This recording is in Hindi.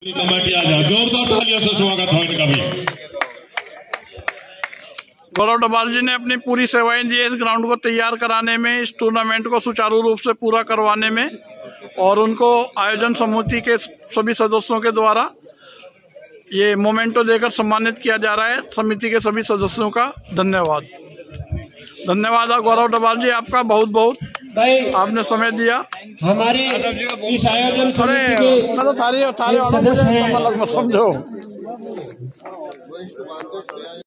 कमेटी आ जाओ, जोरदार तालियों से स्वागत हो इनका भी। गौरव डबाल जी ने अपनी पूरी सेवाएं दी इस ग्राउंड को तैयार कराने में, इस टूर्नामेंट को सुचारू रूप से पूरा करवाने में, और उनको आयोजन समिति के सभी सदस्यों के द्वारा ये मोमेंटो देकर सम्मानित किया जा रहा है। समिति के सभी सदस्यों का धन्यवाद। धन्यवाद गौरव डबाल जी, आपका बहुत बहुत आपने समय दिया। हमारे इस आयोजन समिति के थारे समझो।